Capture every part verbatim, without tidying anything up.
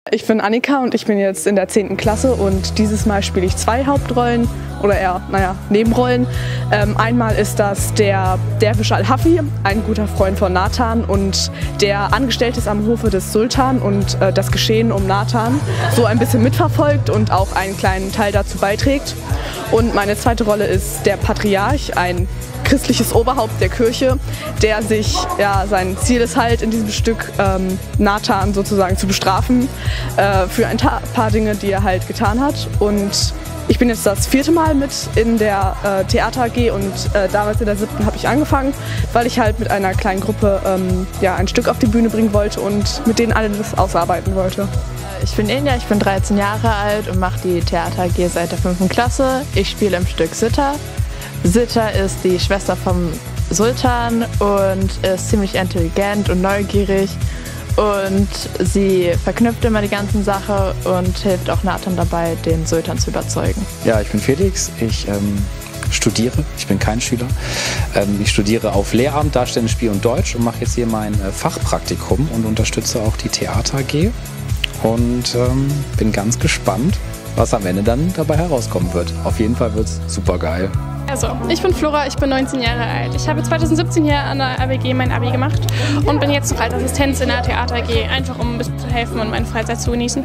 Ich bin Annika und ich bin jetzt in der zehnten Klasse und dieses Mal spiele ich zwei Hauptrollen oder eher, naja, Nebenrollen. Ähm, einmal ist das der Derwisch Al-Hafi, ein guter Freund von Nathan und der angestellt ist am Hofe des Sultan und äh, das Geschehen um Nathan so ein bisschen mitverfolgt und auch einen kleinen Teil dazu beiträgt. Und meine zweite Rolle ist der Patriarch, ein christliches Oberhaupt der Kirche, der sich, ja, sein Ziel ist halt in diesem Stück ähm, Nathan sozusagen zu bestrafen äh, für ein paar Dinge, die er halt getan hat. Und ich bin jetzt das vierte Mal mit in der äh, Theater A G und äh, damals in der siebten habe ich angefangen, weil ich halt mit einer kleinen Gruppe ähm, ja, ein Stück auf die Bühne bringen wollte und mit denen alle das ausarbeiten wollte. Ich bin Inja, ich bin dreizehn Jahre alt und mache die Theater A G seit der fünften Klasse. Ich spiele im Stück Sitter. Sitter ist die Schwester vom Sultan und ist ziemlich intelligent und neugierig und sie verknüpft immer die ganze Sache und hilft auch Nathan dabei, den Sultan zu überzeugen. Ja, ich bin Felix, ich ähm, studiere, ich bin kein Schüler. Ähm, ich studiere auf Lehramt, Darstellendes Spiel und Deutsch und mache jetzt hier mein äh, Fachpraktikum und unterstütze auch die Theater A G und ähm, bin ganz gespannt, was am Ende dann dabei herauskommen wird. Auf jeden Fall wird es super geil. Also, ich bin Flora, ich bin neunzehn Jahre alt. Ich habe zweitausendsiebzehn hier an der A B G mein Abi gemacht und bin jetzt noch als Assistenz in der Theater A G, einfach um ein bisschen zu helfen und meine Freizeit zu genießen.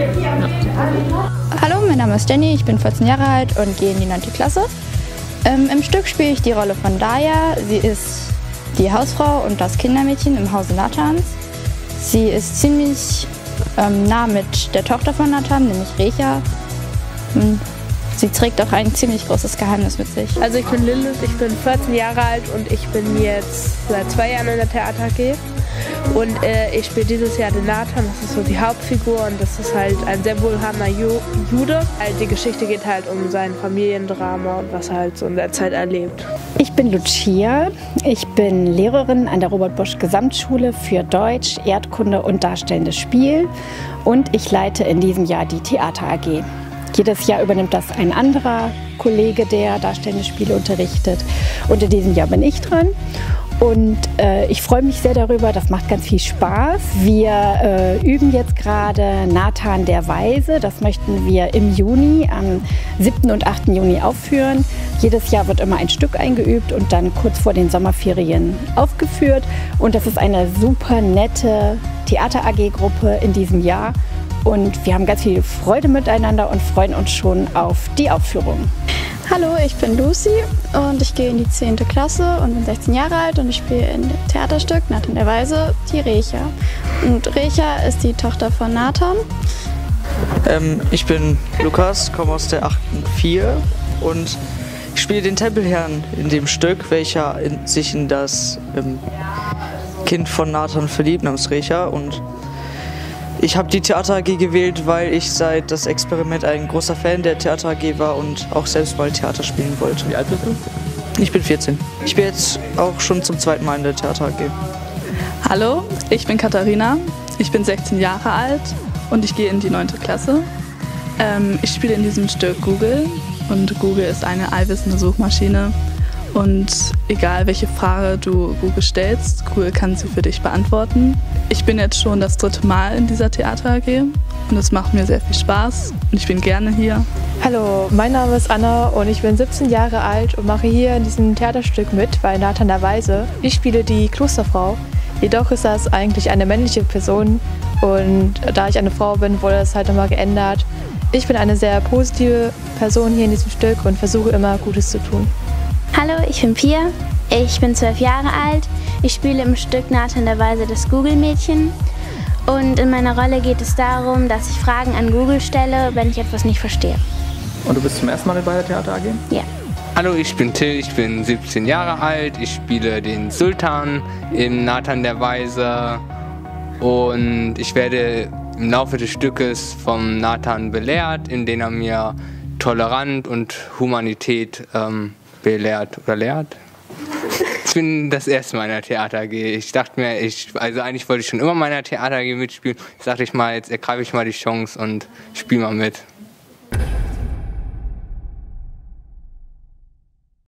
Hallo, mein Name ist Jenny, ich bin vierzehn Jahre alt und gehe in die neunte Klasse. Ähm, Im Stück spiele ich die Rolle von Daya. Sie ist die Hausfrau und das Kindermädchen im Hause Nathans. Sie ist ziemlich ähm, nah mit der Tochter von Nathan, nämlich Recha. Hm. Sie trägt auch ein ziemlich großes Geheimnis mit sich. Also ich bin Lilith, ich bin vierzehn Jahre alt und ich bin jetzt seit zwei Jahren in der Theater A G. Und äh, ich spiele dieses Jahr den Nathan, das ist so die Hauptfigur und das ist halt ein sehr wohlhabender Ju Jude. Halt die Geschichte geht halt um sein Familiendrama und was er halt so in der Zeit erlebt. Ich bin Lucia, ich bin Lehrerin an der Robert-Bosch-Gesamtschule für Deutsch, Erdkunde und Darstellendes Spiel und ich leite in diesem Jahr die Theater A G. Jedes Jahr übernimmt das ein anderer Kollege, der Darstellende Spiele unterrichtet. Und in diesem Jahr bin ich dran. Und äh, ich freue mich sehr darüber, das macht ganz viel Spaß. Wir äh, üben jetzt gerade Nathan der Weise. Das möchten wir im Juni, am siebten und achten Juni aufführen. Jedes Jahr wird immer ein Stück eingeübt und dann kurz vor den Sommerferien aufgeführt. Und das ist eine super nette Theater A G-Gruppe in diesem Jahr. Und wir haben ganz viel Freude miteinander und freuen uns schon auf die Aufführung. Hallo, ich bin Lucy und ich gehe in die zehnte Klasse und bin sechzehn Jahre alt und ich spiele in dem Theaterstück Nathan der Weise die Recha. Und Recha ist die Tochter von Nathan. Ähm, ich bin Lukas, komme aus der achten vier und ich spiele den Tempelherrn in dem Stück, welcher in, sich in das ähm, Kind von Nathan verliebt, namens Recha. Und ich habe die Theater A G gewählt, weil ich seit das Experiment ein großer Fan der Theater A G war und auch selbst mal Theater spielen wollte. Wie alt bist du? Ich bin vierzehn. Ich bin jetzt auch schon zum zweiten Mal in der Theater A G. Hallo, ich bin Katharina, ich bin sechzehn Jahre alt und ich gehe in die neunte Klasse. Ähm, ich spiele in diesem Stück Google und Google ist eine allwissende Suchmaschine. Und egal welche Frage du Google stellst, Google kann sie für dich beantworten. Ich bin jetzt schon das dritte Mal in dieser Theater A G und es macht mir sehr viel Spaß und ich bin gerne hier. Hallo, mein Name ist Anna und ich bin siebzehn Jahre alt und mache hier in diesem Theaterstück mit bei Nathan der Weise. Ich spiele die Klosterfrau, jedoch ist das eigentlich eine männliche Person und da ich eine Frau bin, wurde das halt nochmal geändert. Ich bin eine sehr positive Person hier in diesem Stück und versuche immer Gutes zu tun. Hallo, ich bin Pia, ich bin zwölf Jahre alt, ich spiele im Stück Nathan der Weise das Google-Mädchen und in meiner Rolle geht es darum, dass ich Fragen an Google stelle, wenn ich etwas nicht verstehe. Und du bist zum ersten Mal bei der Theater A G? Ja. Hallo, ich bin Till, ich bin siebzehn Jahre alt, ich spiele den Sultan in Nathan der Weise und ich werde im Laufe des Stückes vom Nathan belehrt, indem er mir Toleranz und Humanität ähm, belehrt oder lehrt. Ich bin das erste Mal in der Theater A G. Ich dachte mir, ich, also eigentlich wollte ich schon immer mal in der Theater A G mitspielen. Jetzt dachte ich mal, jetzt ergreife ich mal die Chance und spiele mal mit.